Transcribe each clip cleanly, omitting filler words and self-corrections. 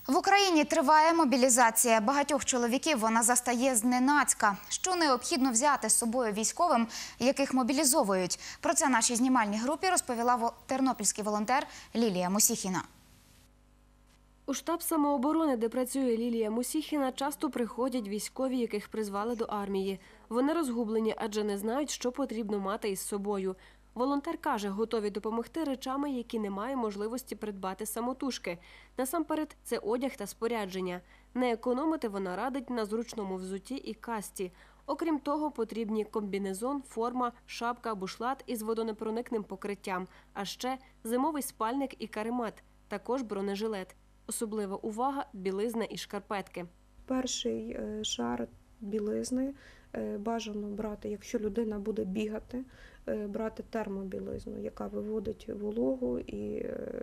В Україні триває мобілізація. Багатьох чоловіків вона застає зненацька. Що необхідно взяти з собою військовим, яких мобілізовують? Про це нашій знімальній групі розповіла тернопільський волонтер Лілія Мусіхіна. У штаб самооборони, де працює Лілія Мусіхіна, часто приходять військові, яких призвали до армії. Вони розгублені, адже не знають, що потрібно мати із собою. Волонтер каже, готові допомогти речами, які немає можливості придбати самотужки. Насамперед, це одяг та спорядження. Не економити вона радить на зручному взутті і касті. Окрім того, потрібні комбінезон, форма, шапка, бушлат із водонепроникним покриттям, а ще зимовий спальник і каремат, також бронежилет. Особлива увага – білизна і шкарпетки. Перший шар білизни бажано брати, якщо людина буде бігати, брати термобілизну, яка виводить вологу і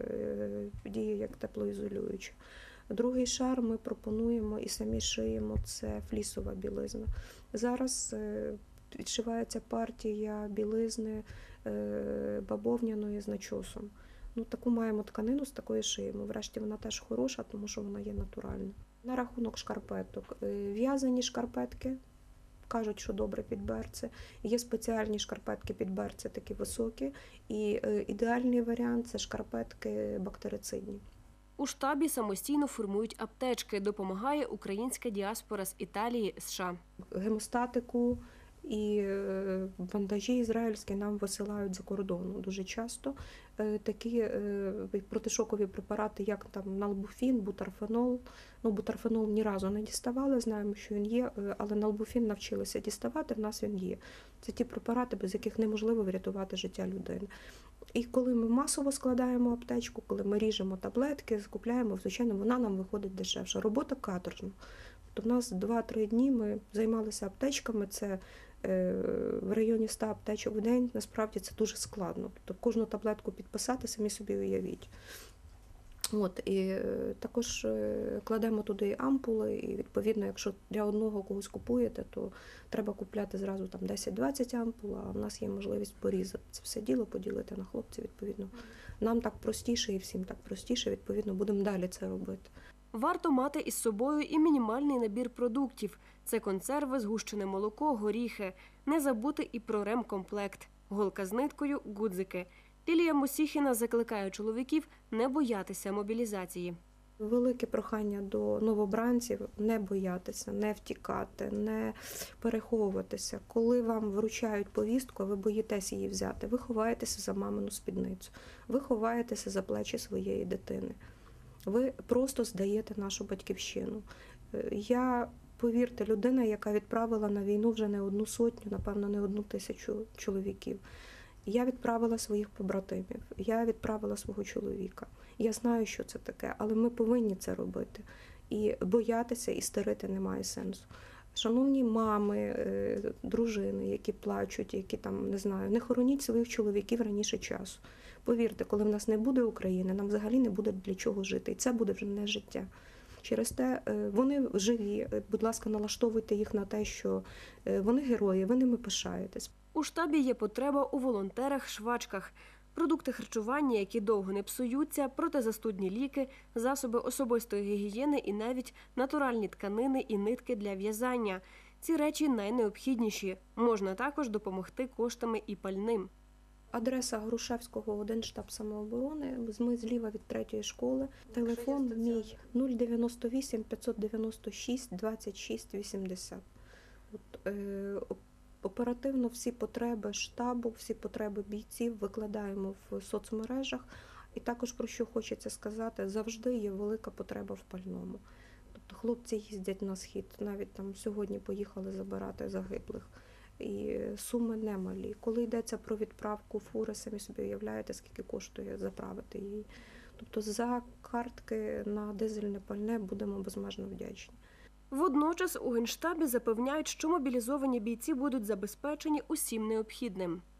діє як теплоізолююча. Другий шар ми пропонуємо і самі шиємо – це флісова білизна. Зараз відшивається партія білизни бавовняної з начосом. Таку маємо тканину, з такої шиємо. Врешті вона теж хороша, тому що вона є натуральна. На рахунок шкарпеток. В'язані шкарпетки, кажуть, що добре під берці. Є спеціальні шкарпетки під берці, такі високі. І ідеальний варіант – це шкарпетки бактерицидні. У штабі самостійно формують аптечки. Допомагає українська діаспора з Італії, США. Гемостатику і бандажі ізраїльські нам висилають за кордону дуже часто. Такі протишокові препарати, як там налбуфін, бутарфенол. Бутарфенол ні разу не діставали, знаємо, що він є, але налбуфін навчилися діставати, в нас він є. Це ті препарати, без яких неможливо врятувати життя людини. І коли ми масово складаємо аптечку, коли ми ріжемо таблетки, закупляємо, звичайно, вона нам виходить дешевше. Робота каторжна. Тобто в нас 2-3 дні ми займалися аптечками, це в районі 100 аптечок в день, насправді це дуже складно. Тобто кожну таблетку підписати, самі собі уявіть. І також кладемо туди ампули, і відповідно, якщо для одного когось купуєте, то треба купляти зразу там 10-20 ампул, а в нас є можливість порізати це все діло, поділити на хлопців, відповідно. Нам так простіше і всім так простіше, відповідно, будемо далі це робити. Варто мати із собою і мінімальний набір продуктів. Це консерви, згущене молоко, горіхи. Не забути і про ремкомплект. Голка з ниткою, гудзики. Лілія Мусіхіна закликає чоловіків не боятися мобілізації. Велике прохання до новобранців – не боятися, не втікати, не переховуватися. Коли вам вручають повістку, а ви боїтесь її взяти, ви ховаєтеся за мамину спідницю, ви ховаєтеся за плечі своєї дитини. Ви просто здаєте нашу батьківщину. Я, повірте, людина, яка відправила на війну вже не 100, напевно, не 1000 чоловіків. Я відправила своїх побратимів, я відправила свого чоловіка. Я знаю, що це таке, але ми повинні це робити. І боятися, і старити немає сенсу. Шановні мами, дружини, які плачуть, які там, не знаю, не хороніть своїх чоловіків раніше часу. Повірте, коли в нас не буде України, нам взагалі не буде для чого жити. І це буде вже не життя. Через те вони живі, будь ласка, налаштовуйте їх на те, що вони герої, ви ними пишаєтесь. У штабі є потреба у волонтерах-швачках. Продукти харчування, які довго не псуються, протизастудні ліки, засоби особистої гігієни і навіть натуральні тканини і нитки для в'язання. Ці речі найнеобхідніші. Можна також допомогти коштами і пальним. Адреса Грушевського, 1 штаб самооборони, ми зліва від 3-ї школи. Телефон мій 098 596 26 80. Оперативно всі потреби штабу, всі потреби бійців викладаємо в соцмережах. І також, про що хочеться сказати, завжди є велика потреба в пальному. Тобто хлопці їздять на схід, навіть там сьогодні поїхали забирати загиблих. І суми немалі. Коли йдеться про відправку фури, самі собі уявляєте, скільки коштує заправити її. Тобто за картки на дизельне пальне будемо безмежно вдячні. Водночас у Генштабі запевняють, що мобілізовані бійці будуть забезпечені усім необхідним.